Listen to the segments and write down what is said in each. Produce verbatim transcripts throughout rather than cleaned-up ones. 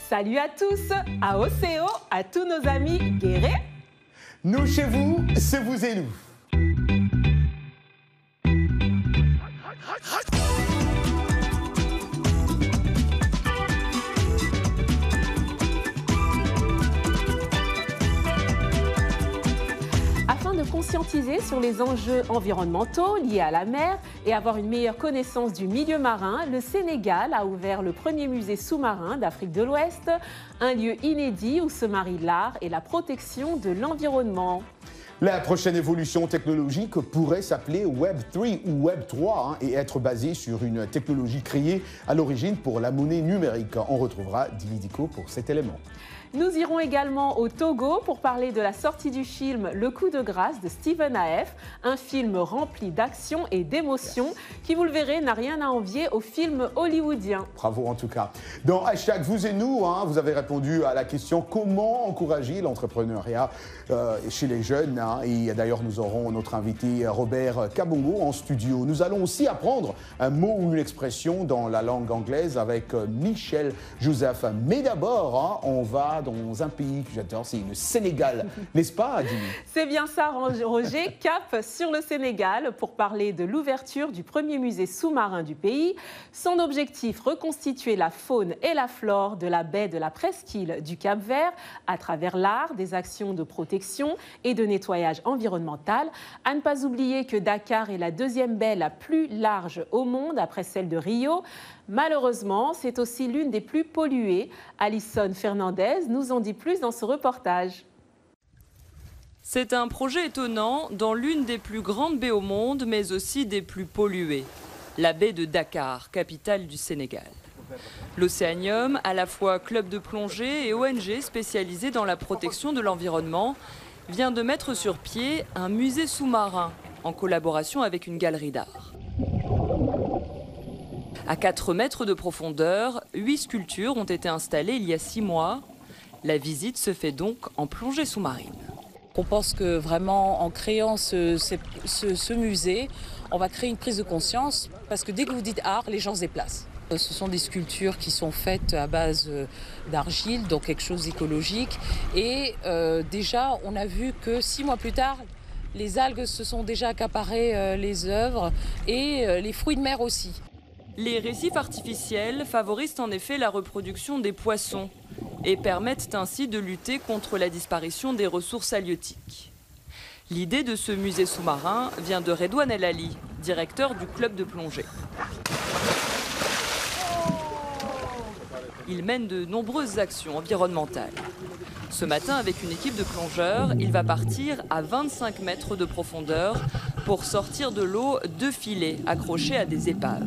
Salut à tous, à Océo, à tous nos amis guerriers. Nous chez vous, c'est vous et nous. Afin de conscientiser sur les enjeux environnementaux liés à la mer et avoir une meilleure connaissance du milieu marin, le Sénégal a ouvert le premier musée sous-marin d'Afrique de l'Ouest, un lieu inédit où se marient l'art et la protection de l'environnement. La prochaine évolution technologique pourrait s'appeler Web trois ou Web trois hein, et être basée sur une technologie créée à l'origine pour la monnaie numérique. On retrouvera Dilidico pour cet élément. Nous irons également au Togo pour parler de la sortie du film Le coup de grâce de Steven Aef, un film rempli d'action et d'émotion qui, vous le verrez, n'a rien à envier aux films hollywoodiens. Bravo en tout cas. Dans Hashtag Vous et Nous, hein, vous avez répondu à la question comment encourager l'entrepreneuriat euh, chez les jeunes. Hein, et d'ailleurs, nous aurons notre invité Robert Kabongo en studio. Nous allons aussi apprendre un mot ou une expression dans la langue anglaise avec Michel Joseph. Mais d'abord, hein, on va dans un pays que j'adore, c'est le Sénégal, n'est-ce pas, Jimmy? C'est bien ça, Roger. Cap sur le Sénégal pour parler de l'ouverture du premier musée sous-marin du pays. Son objectif, reconstituer la faune et la flore de la baie de la Presqu'île du Cap-Vert à travers l'art, des actions de protection et de nettoyage environnemental. À ne pas oublier que Dakar est la deuxième baie la plus large au monde après celle de Rio. Malheureusement, c'est aussi l'une des plus polluées. Alison Fernandez nous en dit plus dans ce reportage. C'est un projet étonnant dans l'une des plus grandes baies au monde, mais aussi des plus polluées. La baie de Dakar, capitale du Sénégal. L'Océanium, à la fois club de plongée et O N G spécialisé dans la protection de l'environnement, vient de mettre sur pied un musée sous-marin en collaboration avec une galerie d'art. À quatre mètres de profondeur, huit sculptures ont été installées il y a six mois. La visite se fait donc en plongée sous-marine. On pense que vraiment en créant ce, ce, ce musée, on va créer une prise de conscience parce que dès que vous dites art, les gens se déplacent. Ce sont des sculptures qui sont faites à base d'argile, donc quelque chose d'écologique. Et euh, déjà, on a vu que six mois plus tard, les algues se sont déjà accaparées euh, les œuvres et euh, les fruits de mer aussi. Les récifs artificiels favorisent en effet la reproduction des poissons et permettent ainsi de lutter contre la disparition des ressources halieutiques. L'idée de ce musée sous-marin vient de Redouane El Ali, directeur du club de plongée. Il mène de nombreuses actions environnementales. Ce matin, avec une équipe de plongeurs, il va partir à vingt-cinq mètres de profondeur pour sortir de l'eau deux filets accrochés à des épaves.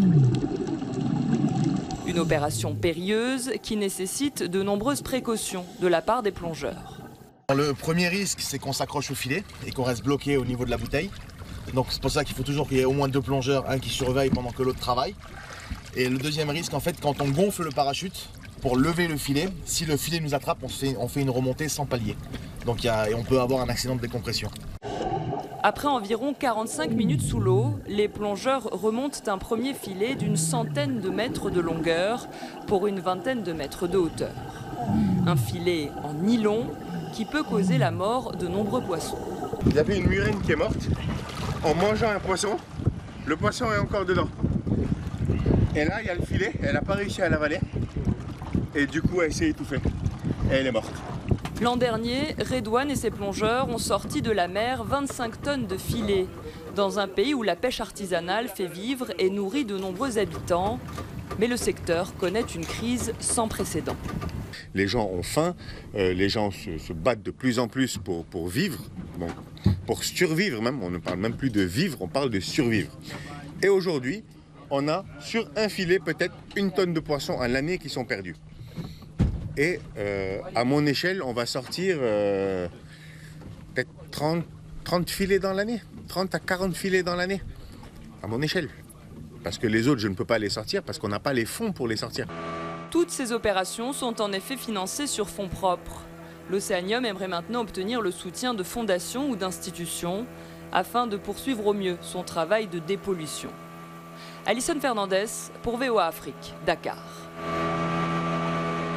Une opération périlleuse qui nécessite de nombreuses précautions de la part des plongeurs. Le premier risque, c'est qu'on s'accroche au filet et qu'on reste bloqué au niveau de la bouteille. Donc c'est pour ça qu'il faut toujours qu'il y ait au moins deux plongeurs, un qui surveille pendant que l'autre travaille. Et le deuxième risque, en fait, quand on gonfle le parachute pour lever le filet, si le filet nous attrape, on fait, on fait une remontée sans palier. Donc il y a, et on peut avoir un accident de décompression. Après environ quarante-cinq minutes sous l'eau, les plongeurs remontent un premier filet d'une centaine de mètres de longueur pour une vingtaine de mètres de hauteur. Un filet en nylon qui peut causer la mort de nombreux poissons. Il y avait une murène qui est morte en mangeant un poisson. Le poisson est encore dedans. Et là, il y a le filet, elle n'a pas réussi à l'avaler. Et du coup, elle s'est étouffée. Et elle est morte. L'an dernier, Redouane et ses plongeurs ont sorti de la mer vingt-cinq tonnes de filets, dans un pays où la pêche artisanale fait vivre et nourrit de nombreux habitants. Mais le secteur connaît une crise sans précédent. Les gens ont faim, euh, les gens se, se battent de plus en plus pour, pour vivre, donc pour survivre même. On ne parle même plus de vivre, on parle de survivre. Et aujourd'hui, on a sur un filet peut-être une tonne de poissons à l'année qui sont perdus. Et euh, à mon échelle, on va sortir euh, peut-être trente, trente filets dans l'année, trente à quarante filets dans l'année, à mon échelle. Parce que les autres, je ne peux pas les sortir parce qu'on n'a pas les fonds pour les sortir. Toutes ces opérations sont en effet financées sur fonds propres. L'Océanium aimerait maintenant obtenir le soutien de fondations ou d'institutions afin de poursuivre au mieux son travail de dépollution. Alison Fernandez pour V O A Afrique, Dakar.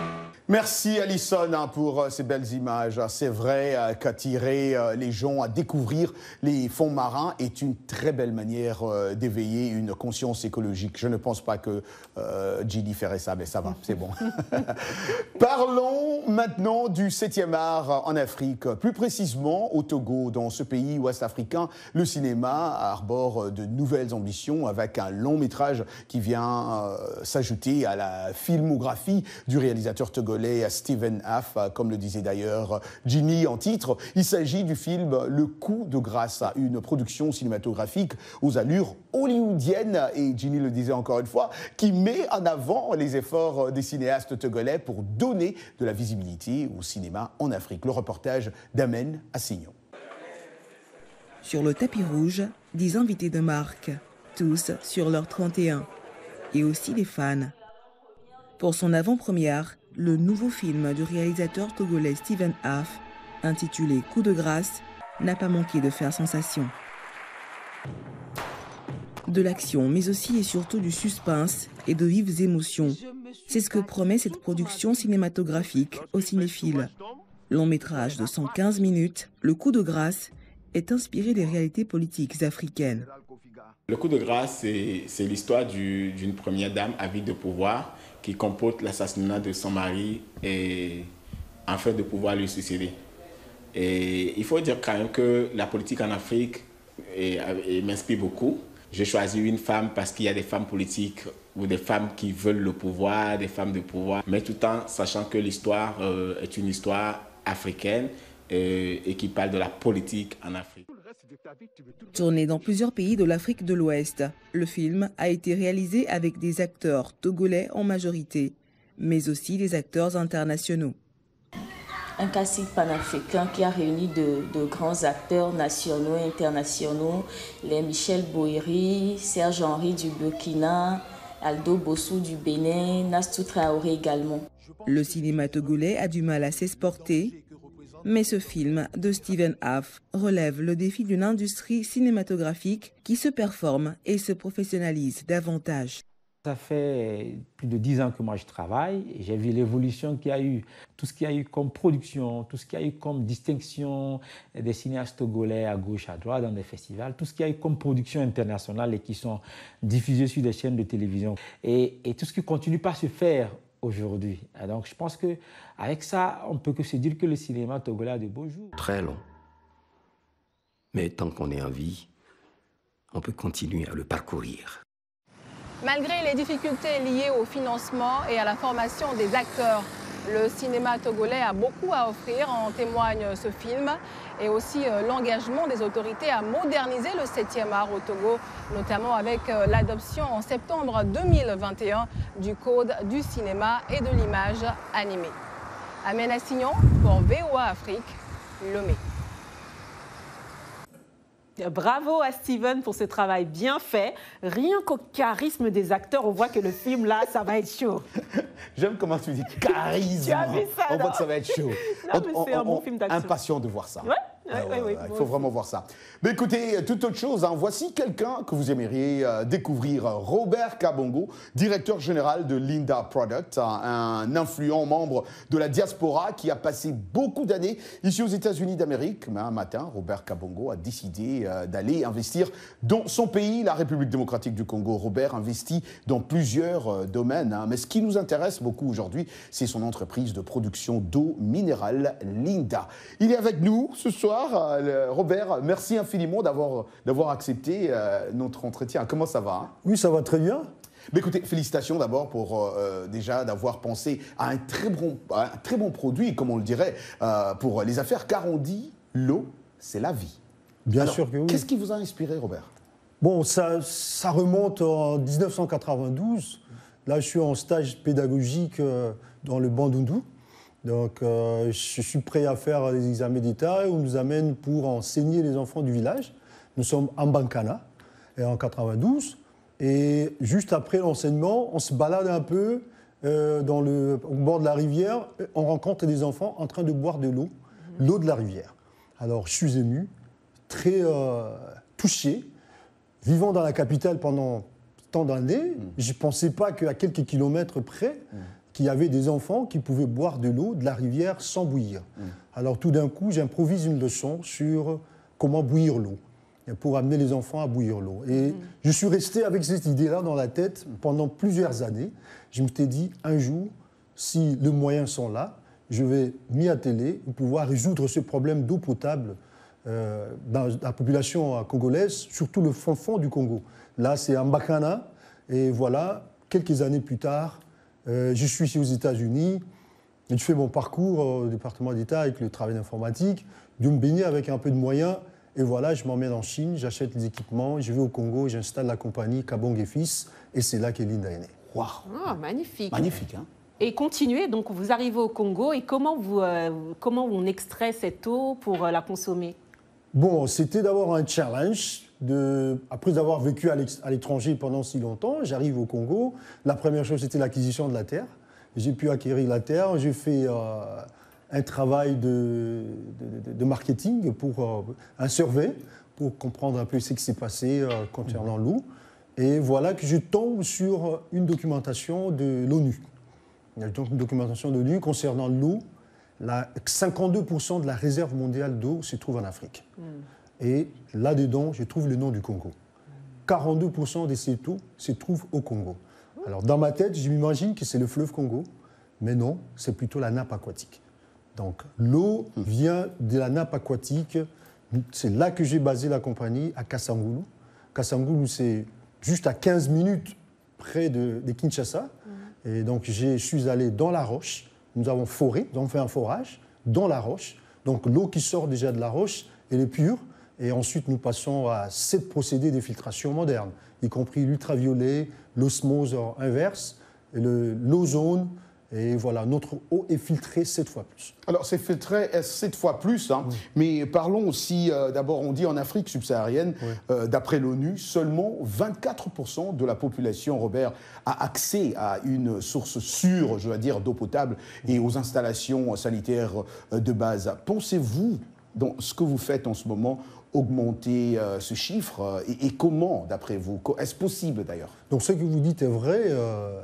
Merci Alison pour euh, ces belles images. C'est vrai euh, qu'attirer euh, les gens à découvrir les fonds marins est une très belle manière euh, d'éveiller une conscience écologique. Je ne pense pas que euh, Gilly ferait ça, mais ça va, c'est bon. Parlons maintenant du septième art en Afrique, plus précisément au Togo. Dans ce pays ouest-africain, le cinéma arbore de nouvelles ambitions avec un long métrage qui vient euh, s'ajouter à la filmographie du réalisateur togolais Steven Aff, comme le disait d'ailleurs Ginny en titre. Il s'agit du film Le Coup de grâce, une production cinématographique aux allures hollywoodiennes, et Ginny le disait encore une fois, qui met en avant les efforts des cinéastes togolais pour donner de la visibilité au cinéma en Afrique. Le reportage d'Amen Assignon. Sur le tapis rouge, des invités de marque, tous sur leur trente et un, et aussi des fans. Pour son avant-première, le nouveau film du réalisateur togolais Steven Aff, intitulé Coup de grâce, n'a pas manqué de faire sensation. De l'action, mais aussi et surtout du suspense et de vives émotions. C'est ce que promet cette production cinématographique aux cinéphiles. Long métrage de cent quinze minutes, Le Coup de grâce est inspiré des réalités politiques africaines. Le coup de grâce, c'est l'histoire d'une première dame avide de pouvoir qui comporte l'assassinat de son mari et en fait de pouvoir lui succéder. Et il faut dire quand même que la politique en Afrique m'inspire beaucoup. J'ai choisi une femme parce qu'il y a des femmes politiques ou des femmes qui veulent le pouvoir, des femmes de pouvoir, mais tout en sachant que l'histoire euh, est une histoire africaine et, et qui parle de la politique en Afrique. Tourné dans plusieurs pays de l'Afrique de l'Ouest, le film a été réalisé avec des acteurs togolais en majorité, mais aussi des acteurs internationaux. Un casting panafricain qui a réuni de, de grands acteurs nationaux et internationaux, les Michel Boiri, Serge Henry du Burkina, Aldo Bossou du Bénin, Nastou Traoré également. Le cinéma togolais a du mal à s'exporter, mais ce film de Steven Aff relève le défi d'une industrie cinématographique qui se performe et se professionnalise davantage. Ça fait plus de dix ans que moi je travaille et j'ai vu l'évolution qu'il y a eu, tout ce qu'il y a eu comme production, tout ce qu'il y a eu comme distinction des cinéastes togolais à gauche, à droite dans des festivals, tout ce qu'il y a eu comme production internationale et qui sont diffusées sur des chaînes de télévision et, et tout ce qui continue pas à se faire aujourd'hui. Donc je pense qu'avec ça, on peut que se dire que le cinéma togolais a de beaux jours. Très long. Mais tant qu'on est en vie, on peut continuer à le parcourir. Malgré les difficultés liées au financement et à la formation des acteurs, le cinéma togolais a beaucoup à offrir, en témoigne ce film, et aussi l'engagement des autorités à moderniser le septième art au Togo, notamment avec l'adoption en septembre deux mille vingt et un du Code du cinéma et de l'image animée. Amen Assignon pour V O A Afrique, Lomé. Bravo à Steven pour ce travail bien fait. Rien qu'au charisme des acteurs, on voit que le film, là, ça va être chaud. J'aime comment tu dis charisme. Tu as vu ça, on non? voit que ça va être chaud. Non, mais c'est un bon film d'action. Impatient de voir ça. Ouais. Ouais, ah, ouais, ouais, ouais, il faut vraiment voir ça. Mais écoutez, toute autre chose, hein, voici quelqu'un que vous aimeriez euh, découvrir. Robert Kabongo, directeur général de Linda Product, un influent membre de la diaspora qui a passé beaucoup d'années ici aux États-Unis d'Amérique. Mais un matin, Robert Kabongo a décidé euh, d'aller investir dans son pays, la République démocratique du Congo. Robert investit dans plusieurs euh, domaines, hein, mais ce qui nous intéresse beaucoup aujourd'hui, c'est son entreprise de production d'eau minérale, Linda. Il est avec nous ce soir. Robert, merci infiniment d'avoir d'avoir accepté euh, notre entretien. Comment ça va, hein? Oui, ça va très bien. Mais écoutez, félicitations d'abord pour euh, déjà d'avoir pensé à un très bon, un très bon produit, comme on le dirait, euh, pour les affaires, car on dit l'eau, c'est la vie. Bien Alors, sûr que oui. Qu'est-ce qui vous a inspiré, Robert? Bon, ça, ça remonte en mille neuf cent quatre-vingt-douze. Là, je suis en stage pédagogique euh, dans le Bandundu. Donc, euh, je suis prêt à faire des examens d'État. On nous amène pour enseigner les enfants du village. Nous sommes en Bankana, et en quatre-vingt-douze. Et juste après l'enseignement, on se balade un peu euh, dans le, au bord de la rivière. On rencontre des enfants en train de boire de l'eau, mmh. l'eau de la rivière. Alors, je suis ému, très euh, touché. Vivant dans la capitale pendant tant d'années, mmh. je ne pensais pas qu'à quelques kilomètres près, mmh. qu'il y avait des enfants qui pouvaient boire de l'eau de la rivière sans bouillir. Mmh. Alors tout d'un coup, j'improvise une leçon sur comment bouillir l'eau, pour amener les enfants à bouillir l'eau. Et mmh. je suis resté avec cette idée-là dans la tête pendant plusieurs années. Je me suis dit, un jour, si les moyens sont là, je vais m'y atteler pour pouvoir résoudre ce problème d'eau potable euh, dans la population congolaise, surtout le fond, fond du Congo. Là, c'est en Bakana, et voilà, quelques années plus tard, euh, je suis ici aux États-Unis, et je fais mon parcours au département d'État avec le travail d'informatique, de me baigner avec un peu de moyens, et voilà, je m'emmène en Chine, j'achète les équipements, je vais au Congo, j'installe la compagnie Kabong et Fils, et c'est là qu'Elinda est née. Waouh! Oh, magnifique. Magnifique, hein? Et continuez, donc vous arrivez au Congo, et comment, vous, euh, comment on extrait cette eau pour euh, la consommer? Bon, c'était d'abord un challenge. De, après avoir vécu à l'étranger pendant si longtemps, j'arrive au Congo. La première chose, c'était l'acquisition de la terre. J'ai pu acquérir la terre. J'ai fait euh, un travail de, de, de marketing pour euh, un survey, pour comprendre un peu ce qui s'est passé euh, concernant l'eau. Et voilà que je tombe sur une documentation de l'ONU. Il y a donc une documentation de l'ONU concernant l'eau. cinquante-deux pour cent de la réserve mondiale d'eau se trouve en Afrique. Mm. Et là-dedans, je trouve le nom du Congo. quarante-deux pour cent de cette eau se trouve au Congo. Alors, dans ma tête, je m'imagine que c'est le fleuve Congo, mais non, c'est plutôt la nappe aquatique. Donc, l'eau mm. vient de la nappe aquatique. C'est là que j'ai basé la compagnie, à Kassangoulou. Kassangoulou, c'est juste à quinze minutes près de, de Kinshasa. Mm. Et donc, je suis allé dans la roche. Nous avons foré, nous avons fait un forage dans la roche. Donc l'eau qui sort déjà de la roche, elle est pure. Et ensuite, nous passons à sept procédés de filtration modernes, y compris l'ultraviolet, l'osmose inverse, l'ozone. Et voilà, notre eau est filtrée sept fois plus. Alors, c'est filtré sept fois plus, hein, oui. Mais parlons aussi, euh, d'abord, on dit en Afrique subsaharienne, oui. euh, d'après l'ONU, seulement vingt-quatre pour cent de la population, Robert, a accès à une source sûre, je veux dire, d'eau potable et aux installations sanitaires de base. Pensez-vous, dans ce que vous faites en ce moment, augmenter euh, ce chiffre et, et comment, d'après vous? Est-ce possible, d'ailleurs? Donc, ce que vous dites est vrai. Euh...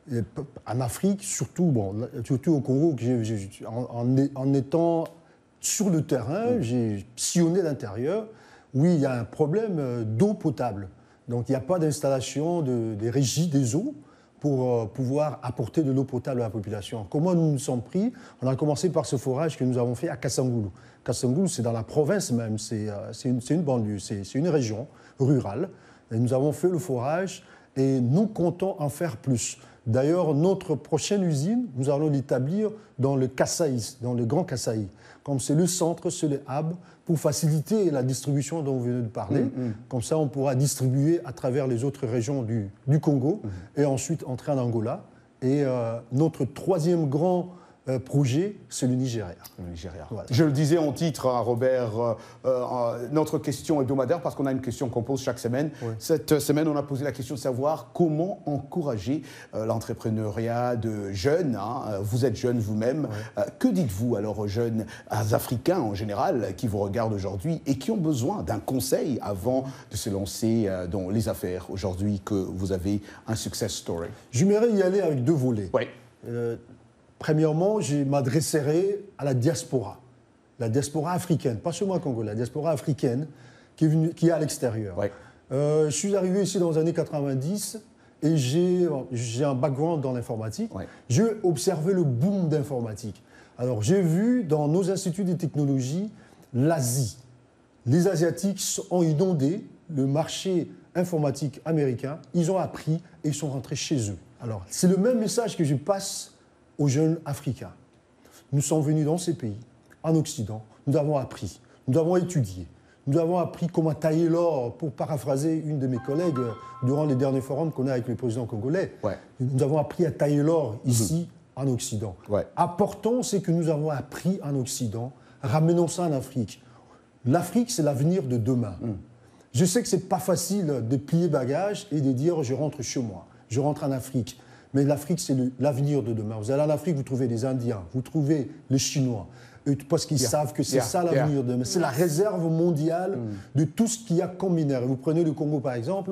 En Afrique, surtout, bon, surtout au Congo, j'ai, j'ai, en, en étant sur le terrain, mmh. j'ai sillonné l'intérieur. Oui, il y a un problème d'eau potable. Donc, il n'y a pas d'installation de, des régies des eaux pour euh, pouvoir apporter de l'eau potable à la population. Comment nous nous sommes pris? On a commencé par ce forage que nous avons fait à Kassangoulou. Kassangoulou, c'est dans la province même, c'est, euh, c'est, une, c'est une banlieue, c'est, c'est une région rurale. Et nous avons fait le forage et nous comptons en faire plus. D'ailleurs, notre prochaine usine, nous allons l'établir dans le Kasaï, dans le Grand Kasaï. Comme c'est le centre, c'est le hub, pour faciliter la distribution dont vous venez de parler. Mmh, mmh. Comme ça, on pourra distribuer à travers les autres régions du, du Congo mmh. et ensuite entrer en Angola. Et euh, notre troisième grand euh, projet, c'est le Nigeria. Le Nigeria. Voilà. Je le disais en titre, hein, Robert, euh, euh, notre question hebdomadaire, parce qu'on a une question qu'on pose chaque semaine. Oui. Cette semaine, on a posé la question de savoir comment encourager euh, l'entrepreneuriat de jeunes. Hein. Vous êtes jeune vous-même. Oui. Euh, que dites-vous alors aux jeunes Africains en général qui vous regardent aujourd'hui et qui ont besoin d'un conseil avant de se lancer euh, dans les affaires aujourd'hui que vous avez un success story? J'aimerais y aller avec deux volets. Oui. Euh, Premièrement, je m'adresserai à la diaspora, la diaspora africaine, pas seulement congolaise, la diaspora africaine qui est, venue, qui est à l'extérieur. Ouais. Euh, je suis arrivé ici dans les années quatre-vingt-dix et j'ai, j'ai un background dans l'informatique. Ouais. J'ai observé le boom d'informatique. Alors, j'ai vu dans nos instituts de technologie l'Asie. Les Asiatiques ont inondé le marché informatique américain. Ils ont appris et ils sont rentrés chez eux. Alors, c'est le même message que je passe aux jeunes Africains. Nous sommes venus dans ces pays, en Occident, nous avons appris, nous avons étudié, nous avons appris comment tailler l'or, pour paraphraser une de mes collègues durant les derniers forums qu'on a avec le président congolais. Ouais. Nous avons appris à tailler l'or ici, mmh. en Occident. Ouais. Apportons ce que nous avons appris en Occident, ramenons ça en Afrique. L'Afrique, c'est l'avenir de demain. Mmh. Je sais que ce n'est pas facile de plier bagages et de dire « je rentre chez moi, je rentre en Afrique ». Mais l'Afrique, c'est le, l'avenir de demain. Vous allez en Afrique, vous trouvez les Indiens, vous trouvez les Chinois, parce qu'ils yeah. savent que c'est yeah. ça l'avenir yeah. de demain. C'est la réserve mondiale mm. de tout ce qu'il y a comme minéraux. Vous prenez le Congo, par exemple,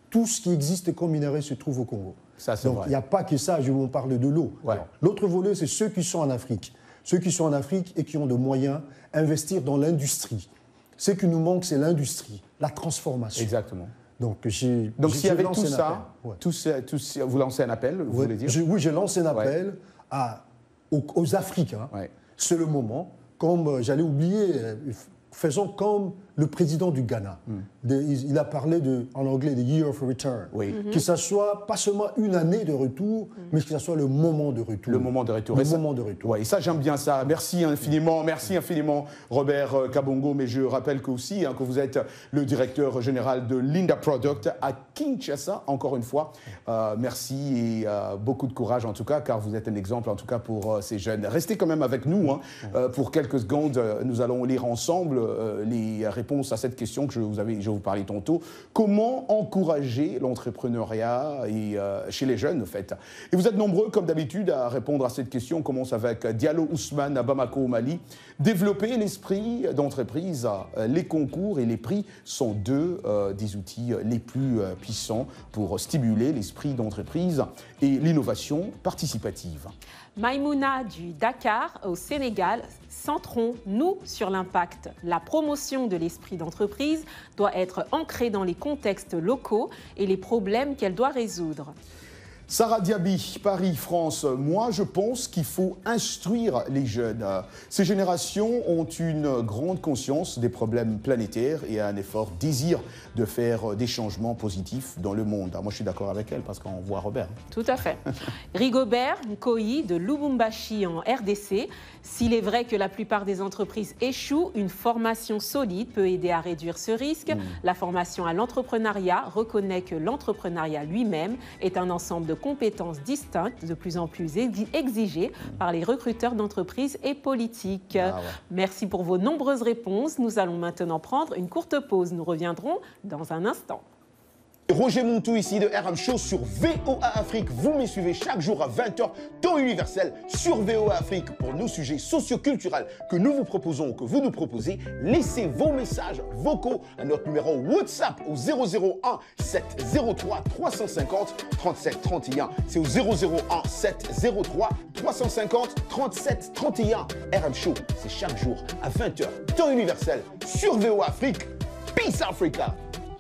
tout ce qui existe comme minerai se trouve au Congo. Ça, c'est Donc vrai. il n'y a pas que ça, je vous parle de l'eau. Ouais. L'autre volet, c'est ceux qui sont en Afrique. Ceux qui sont en Afrique et qui ont de moyens, investir dans l'industrie. Ce qui nous manque, c'est l'industrie, la transformation. Exactement. Donc, j'ai, Donc j'ai, s'il y avait lancé tout un ça, appel. Ouais. tout ce- tout ce- vous lancez un appel, vous Ouais, voulez dire je- Oui, j'ai lancé un appel Ouais. à, aux, aux Africains. Ouais. C'est le moment. Comme euh, j'allais oublier, euh, f- faisons comme le président du Ghana. Mm. De- il, il a parlé de, en anglais de Year of Return. Oui. Que ça soit pas seulement une année de retour, mais que ça soit le moment de retour. Le moment de retour. Le Et ça- moment de retour. Ouais, et ça, j'aime bien ça. Merci infiniment, merci infiniment, Robert euh, Kabongo. Mais je rappelle que aussi hein, que vous êtes le directeur général de Linda Product à Kinshasa, encore une fois. Euh, merci et euh, beaucoup de courage en tout cas, car vous êtes un exemple en tout cas pour euh, ces jeunes. Restez quand même avec nous hein, euh, pour quelques secondes. euh, Nous allons lire ensemble euh, les réponses à cette question que je vous avais, je vous parlais tantôt. Comment encourager l'entrepreneuriat et, euh, chez les jeunes, en fait? Et vous êtes nombreux, comme d'habitude, à répondre à cette question. On commence avec Diallo Ousmane à Bamako, au Mali. Développer l'esprit d'entreprise. euh, Les concours et les prix sont deux euh, des outils les plus euh, puissants pour stimuler l'esprit d'entreprise et l'innovation participative. Maïmouna du Dakar au Sénégal, centrons-nous sur l'impact. La promotion de l'esprit d'entreprise doit être ancrée dans les contextes locaux et les problèmes qu'elle doit résoudre. Sarah Diaby, Paris, France. Moi, je pense qu'il faut instruire les jeunes. Ces générations ont une grande conscience des problèmes planétaires et un effort désir de faire des changements positifs dans le monde. Moi, je suis d'accord avec elle parce qu'on voit Robert. Tout à fait. Rigobert Nkoyi de Lubumbashi en R D C. S'il est vrai que la plupart des entreprises échouent, une formation solide peut aider à réduire ce risque. Mmh. La formation à l'entrepreneuriat reconnaît que l'entrepreneuriat lui-même est un ensemble de compétences distinctes, de plus en plus exigées par les recruteurs d'entreprises et politiques. Ah ouais. Merci pour vos nombreuses réponses. Nous allons maintenant prendre une courte pause. Nous reviendrons dans un instant. Roger Montou ici de R M Show sur V O A Afrique. Vous me suivez chaque jour à vingt heures, temps universel sur V O A Afrique pour nos sujets socioculturels que nous vous proposons ou que vous nous proposez. Laissez vos messages vocaux à notre numéro WhatsApp au zéro zéro un sept zéro trois trois cent cinquante trente-sept trente et un. C'est au zéro zéro un sept zéro trois trois cent cinquante trente-sept trente et un. R M Show, c'est chaque jour à vingt heures, temps universel sur V O A Afrique. Peace Africa!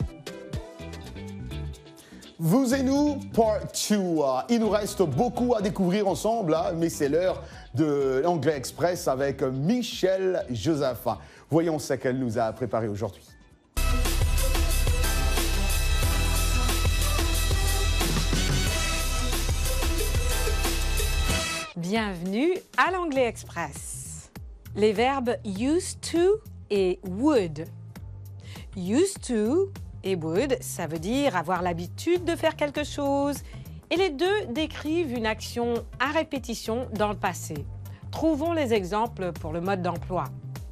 Vous et nous, part deux. Il nous reste beaucoup à découvrir ensemble, hein, mais c'est l'heure de l'Anglais Express avec Michelle Joseph. Voyons ce qu'elle nous a préparé aujourd'hui. Bienvenue à l'Anglais Express. Les verbes used to et would. Used to et would, ça veut dire avoir l'habitude de faire quelque chose. Et les deux décrivent une action à répétition dans le passé. Trouvons les exemples pour le mode d'emploi.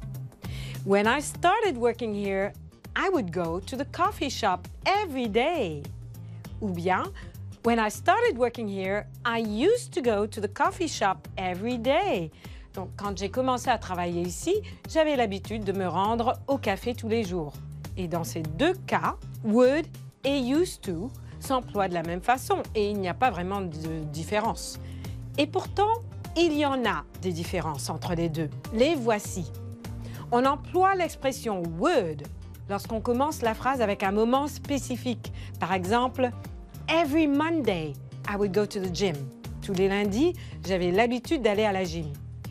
When I started working here, I would go to the coffee shop every day. Ou bien, when I started working here, I used to go to the coffee shop every day. Donc, quand j'ai commencé à travailler ici, j'avais l'habitude de me rendre au café tous les jours. Et dans ces deux cas, would et used to s'emploient de la même façon et il n'y a pas vraiment de différence. Et pourtant, il y en a des différences entre les deux. Les voici. On emploie l'expression would lorsqu'on commence la phrase avec un moment spécifique. Par exemple, every Monday, I would go to the gym. Tous les lundis, j'avais l'habitude d'aller à la gym.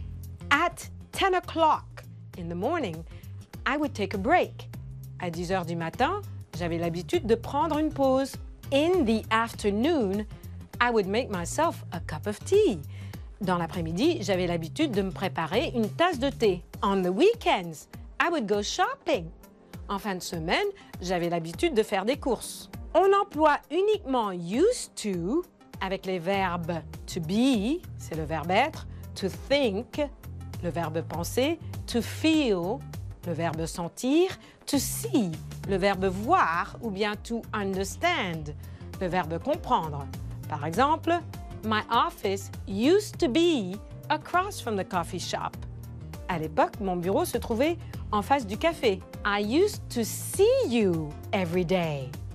At ten o'clock in the morning, I would take a break. À dix heures du matin, j'avais l'habitude de prendre une pause. In the afternoon, I would make myself a cup of tea. Dans l'après-midi, j'avais l'habitude de me préparer une tasse de thé. On the weekends, I would go shopping. En fin de semaine, j'avais l'habitude de faire des courses. On emploie uniquement used to avec les verbes to be, c'est le verbe être, to think, le verbe penser, to feel, le verbe sentir, to see, le verbe voir, ou bien to understand, le verbe comprendre. Par exemple, my office used to be across from the coffee shop. À l'époque, mon bureau se trouvait en face du café. I used to see you every day.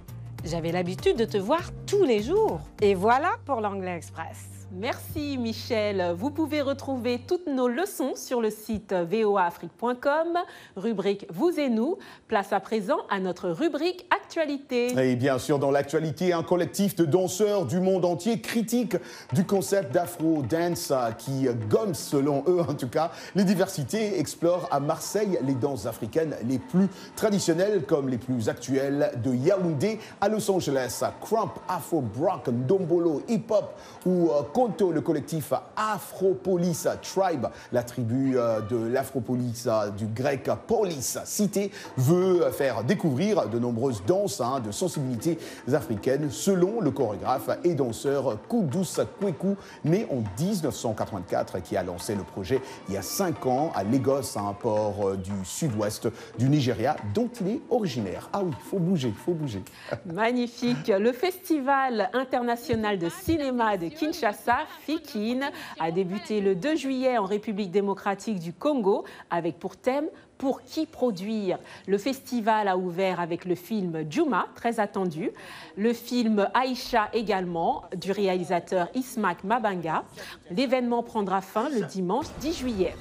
J'avais l'habitude de te voir tous les jours. Et voilà pour l'Anglais Express. Merci Michel. Vous pouvez retrouver toutes nos leçons sur le site v o a afrique point com, rubrique Vous et nous. Place à présent à notre rubrique Actualité. Et bien sûr, dans l'actualité, un collectif de danseurs du monde entier critique du concept d'Afro-Dance qui gomme, selon eux en tout cas, les diversités, explore à Marseille les danses africaines les plus traditionnelles comme les plus actuelles, de Yaoundé à Los Angeles. Crump, Afro, Brock, Ndombolo, Hip Hop ou Konto, le collectif Afropolis Tribe, la tribu de l'Afropolis du grec polis, cité, veut faire découvrir de nombreuses danses hein, de sensibilités africaines selon le chorégraphe et danseur Kudus Kweku, né en mille neuf cent quatre-vingt-quatre, qui a lancé le projet il y a cinq ans à Lagos, un port du sud-ouest du Nigeria dont il est originaire. Ah oui, il faut bouger, il faut bouger. Magnifique. Le Festival international de cinéma de Kinshasa, Fikine, a débuté le deux juillet en République démocratique du Congo avec pour thème « Pour qui produire ?» Le festival a ouvert avec le film Djouma, très attendu, le film Aïcha également, du réalisateur Ismack Mabanga. L'événement prendra fin le dimanche dix juillet.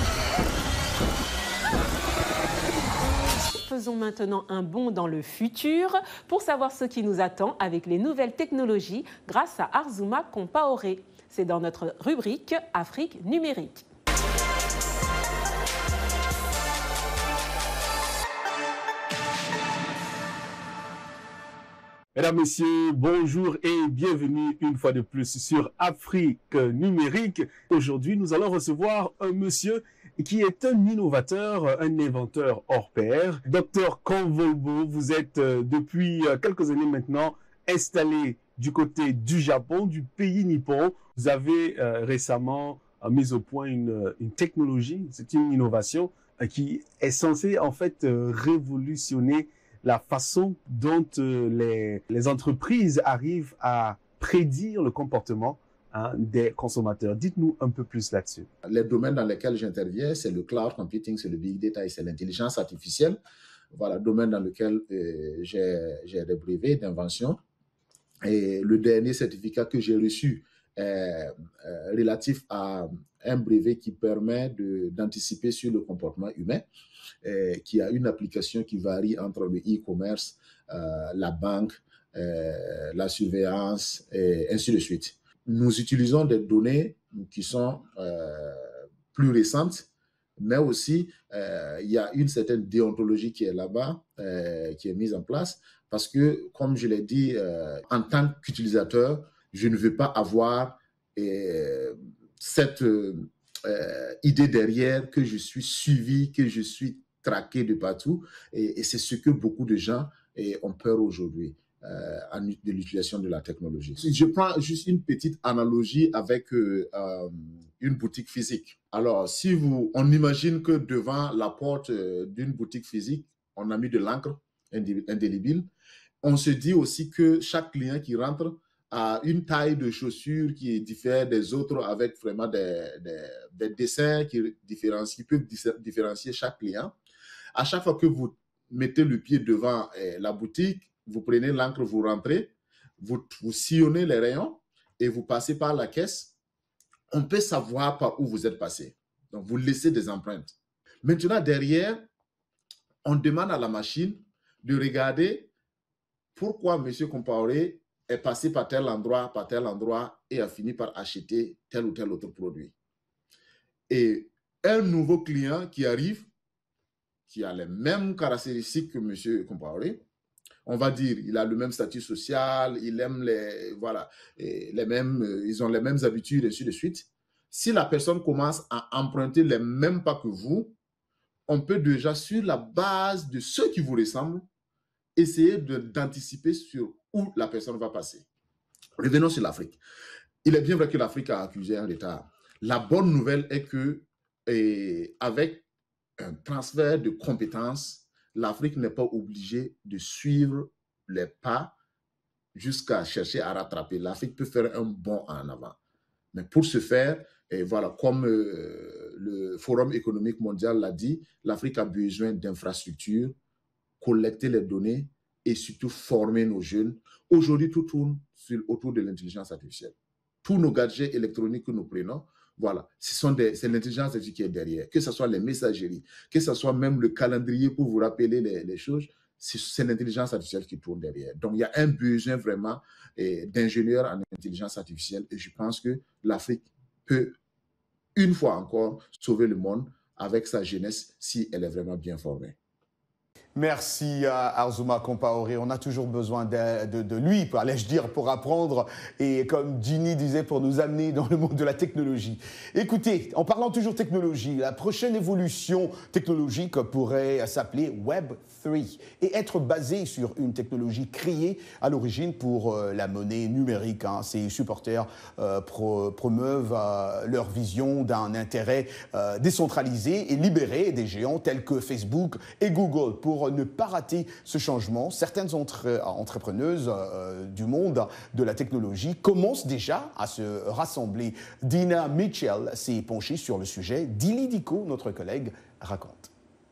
Faisons maintenant un bond dans le futur pour savoir ce qui nous attend avec les nouvelles technologies grâce à Arzuma Compaoré. C'est dans notre rubrique Afrique numérique. Mesdames, Messieurs, bonjour et bienvenue une fois de plus sur Afrique numérique. Aujourd'hui, nous allons recevoir un monsieur qui est un innovateur, un inventeur hors pair. Docteur Convolbo, vous êtes euh, depuis quelques années maintenant installé du côté du Japon, du pays nippon. Vous avez euh, récemment euh, mis au point une, une technologie, c'est une innovation euh, qui est censée en fait euh, révolutionner la façon dont euh, les, les entreprises arrivent à prédire le comportement hein, des consommateurs. Dites-nous un peu plus là-dessus. Les domaines dans lesquels j'interviens, c'est le cloud computing, c'est le big data et c'est l'intelligence artificielle. Voilà, domaine dans lequel euh, j'ai des brevets d'invention. Et le dernier certificat que j'ai reçu est euh, relatif à un brevet qui permet d'anticiper sur le comportement humain, euh, qui a une application qui varie entre le e-commerce, euh, la banque, euh, la surveillance, et ainsi de suite. Nous utilisons des données qui sont euh, plus récentes, mais aussi euh, il y a une certaine déontologie qui est là-bas, euh, qui est mise en place, parce que, comme je l'ai dit, euh, en tant qu'utilisateur, je ne veux pas avoir euh, cette euh, idée derrière que je suis suivi, que je suis traqué de partout. Et, et c'est ce que beaucoup de gens et, ont peur aujourd'hui euh, de l'utilisation de la technologie. Je prends juste une petite analogie avec euh, euh, une boutique physique. Alors, si vous, on imagine que devant la porte euh, d'une boutique physique, on a mis de l'encre indélébile. On se dit aussi que chaque client qui rentre a une taille de chaussure qui diffère des autres avec vraiment des, des, des dessins qui, différencient, qui peuvent différencier chaque client. À chaque fois que vous mettez le pied devant eh, la boutique, vous prenez l'encre, vous rentrez, vous, vous sillonnez les rayons et vous passez par la caisse. On peut savoir par où vous êtes passé. Donc, vous laissez des empreintes. Maintenant, derrière, on demande à la machine de regarder pourquoi M. Compaoré est passé par tel endroit, par tel endroit et a fini par acheter tel ou tel autre produit. Et un nouveau client qui arrive, qui a les mêmes caractéristiques que M. Compaoré, on va dire, il a le même statut social, il aime les, voilà, les mêmes, ils ont les mêmes habitudes, et ainsi de suite. Si la personne commence à emprunter les mêmes pas que vous, on peut déjà, sur la base de ceux qui vous ressemblent, essayer d'anticiper sur où la personne va passer. Revenons sur l'Afrique. Il est bien vrai que l'Afrique a accusé un retard. La bonne nouvelle est que, et avec un transfert de compétences, l'Afrique n'est pas obligée de suivre les pas jusqu'à chercher à rattraper. L'Afrique peut faire un bond en avant. Mais pour ce faire, et voilà, comme euh, le Forum économique mondial l'a dit, l'Afrique a besoin d'infrastructures, collecter les données et surtout former nos jeunes. Aujourd'hui, tout tourne sur, autour de l'intelligence artificielle. Tous nos gadgets électroniques que nous prenons, voilà, ce sont des, c'est l'intelligence artificielle qui est derrière. Que ce soit les messageries, que ce soit même le calendrier pour vous rappeler les, les choses, c'est l'intelligence artificielle qui tourne derrière. Donc, il y a un besoin vraiment eh, d'ingénieurs en intelligence artificielle et je pense que l'Afrique peut, une fois encore, sauver le monde avec sa jeunesse si elle est vraiment bien formée. Merci à Arzouma Compaoré. On a toujours besoin de, de, de lui, allais-je dire, pour apprendre et comme Ginny disait, pour nous amener dans le monde de la technologie. Écoutez, en parlant toujours technologie, la prochaine évolution technologique pourrait s'appeler Web trois et être basée sur une technologie créée à l'origine pour euh, la monnaie numérique. Hein. Ces supporters euh, pro, promeuvent euh, leur vision d'un intérêt euh, décentralisé et libéré des géants tels que Facebook et Google. Pour ne pas rater ce changement, certaines entre, entrepreneuses euh, du monde de la technologie commencent déjà à se rassembler. Dina Mitchell s'est penchée sur le sujet. Dili Diko, notre collègue, raconte.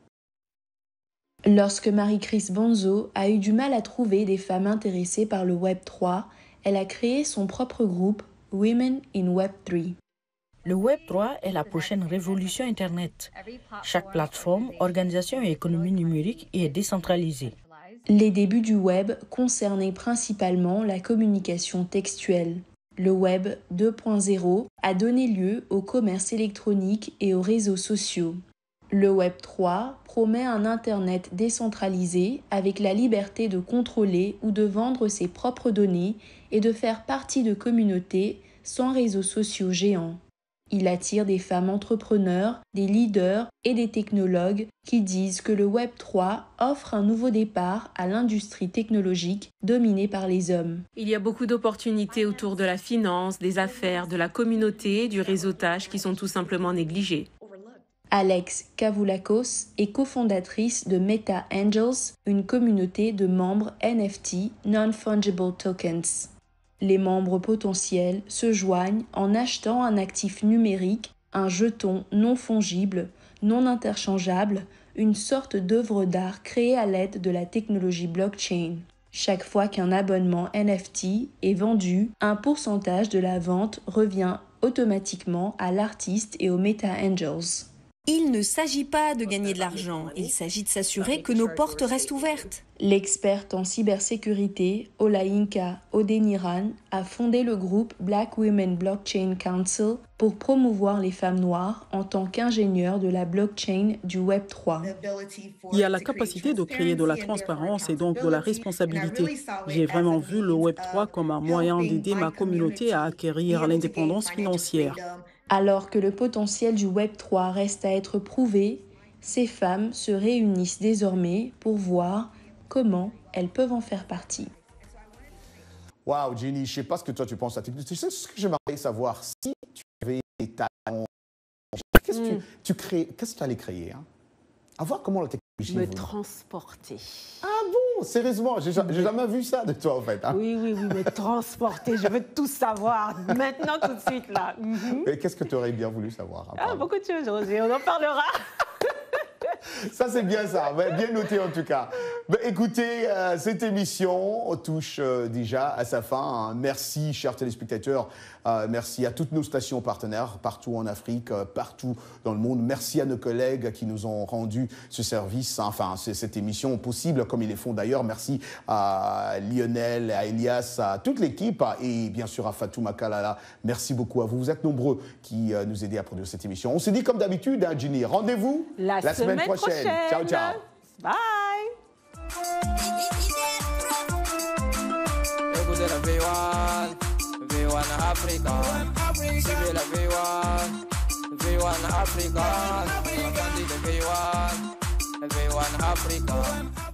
Lorsque Marie-Chris Bonzo a eu du mal à trouver des femmes intéressées par le Web trois, elle a créé son propre groupe Women in Web trois. Le Web trois est la prochaine révolution Internet. Chaque plateforme, organisation et économie numérique y est décentralisée. Les débuts du Web concernaient principalement la communication textuelle. Le Web deux point zéro a donné lieu au commerce électronique et aux réseaux sociaux. Le Web trois promet un Internet décentralisé avec la liberté de contrôler ou de vendre ses propres données et de faire partie de communautés sans réseaux sociaux géants. Il attire des femmes entrepreneurs, des leaders et des technologues qui disent que le Web trois offre un nouveau départ à l'industrie technologique dominée par les hommes. Il y a beaucoup d'opportunités autour de la finance, des affaires, de la communauté, du réseautage qui sont tout simplement négligées. Alex Kavoulakos est cofondatrice de Meta Angels, une communauté de membres N F T, Non-Fungible Tokens. Les membres potentiels se joignent en achetant un actif numérique, un jeton non fongible, non interchangeable, une sorte d'œuvre d'art créée à l'aide de la technologie blockchain. Chaque fois qu'un abonnement N F T est vendu, un pourcentage de la vente revient automatiquement à l'artiste et aux Meta Angels. Il ne s'agit pas de gagner de l'argent, il s'agit de s'assurer que nos portes restent ouvertes. L'experte en cybersécurité, Olayinka Odeniran, a fondé le groupe Black Women Blockchain Council pour promouvoir les femmes noires en tant qu'ingénieures de la blockchain du Web trois. Il y a la capacité de créer de la transparence et donc de la responsabilité. J'ai vraiment vu le Web trois comme un moyen d'aider ma communauté à acquérir l'indépendance financière. Alors que le potentiel du Web trois reste à être prouvé, ces femmes se réunissent désormais pour voir comment elles peuvent en faire partie. Waouh, Jenny, je ne sais pas ce que toi tu penses à technologie. Tu sais ce que j'aimerais savoir, si tu avais des talents, qu'est-ce que mm. tu, tu crées, qu'est-ce que tu allais créer hein? À voir comment la technologie Me évolue. transporter. Ah bon, sérieusement, j'ai jamais vu ça de toi en fait. Hein? Oui, oui, oui, me transporter, je veux tout savoir, maintenant tout de suite là. Mm-hmm. Mais qu'est-ce que tu aurais bien voulu savoir? Ah, beaucoup de choses, Roger, on en parlera. Ça, c'est bien ça, bien noté en tout cas. Ben, écoutez, euh, cette émission touche euh, déjà à sa fin. Hein. Merci, chers téléspectateurs. Euh, merci à toutes nos stations partenaires, partout en Afrique, euh, partout dans le monde. Merci à nos collègues qui nous ont rendu ce service, hein, enfin, cette émission possible, comme ils le font d'ailleurs. Merci à Lionel, à Elias, à toute l'équipe et bien sûr à Fatou Makalala. Merci beaucoup à vous. Vous êtes nombreux qui euh, nous aidez à produire cette émission. On se dit comme d'habitude, hein, Ginny, rendez-vous la, la semaine, semaine prochaine. prochaine. Ciao, ciao. Bye. Écoutez la V un, V un Africa, suivez la V un, V un Africa, entendez le V un, V un Africa.